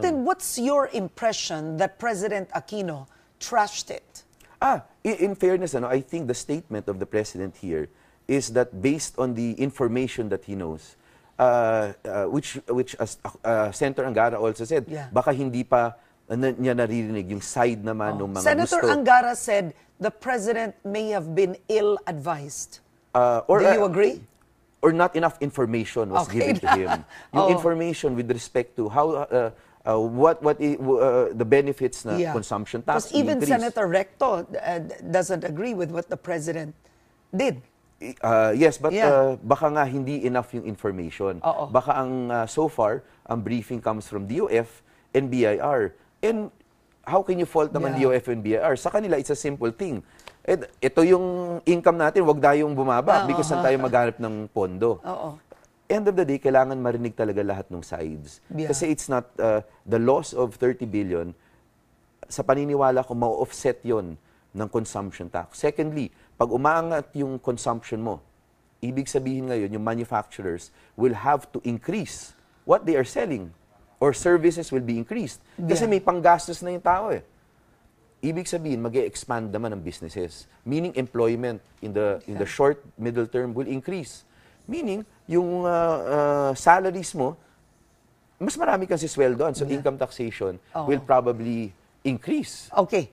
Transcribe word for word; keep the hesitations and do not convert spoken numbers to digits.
But then what's your impression that President Aquino trashed it? Ah, in, in fairness, ano, I think the statement of the President here is that based on the information that he knows, uh, uh, which, which as uh, Senator Angara also said, Yeah. baka hindi pa uh, na, niya naririnig yung side naman Oh. ng mga Senator gusto. Angara said the President may have been ill-advised. Uh, or, Do you uh, agree? Or not enough information was Okay. given to him. Yung Oh. information with respect to how uh, uh, what what i- uh, the benefits na Yeah. consumption tax Because even increase. Senator Recto uh, doesn't agree with what the President did. Uh, yes, but Yeah. uh, baka nga hindi enough yung information. Oo. Baka ang uh, so far ang briefing comes from D O F and B I R. And how can you fault naman Yeah. D O F and B I R? Sa kanila it's a simple thing. Et, ito yung income natin, wag tayong bumaba Oo. because saan tayo maghanap ng pondo. Oo. End of the day, kailangan marinig talaga lahat ng sides. Yeah. Kasi it's not, uh, the loss of thirty billion, sa paniniwala ko, ma-offset yon ng consumption tax. Secondly, pag umaangat yung consumption mo, ibig sabihin ngayon, yung manufacturers will have to increase what they are selling or services will be increased. Kasi Yeah. may panggastos na yung tao eh. Ibig sabihin, mag-e-expand naman ang businesses. Meaning, employment in the in the short, middle term will increase. Meaning, yung uh, uh, salaries mo, mas marami kang sisweldoan. So, Yeah. income taxation Oo. will probably increase. Okay.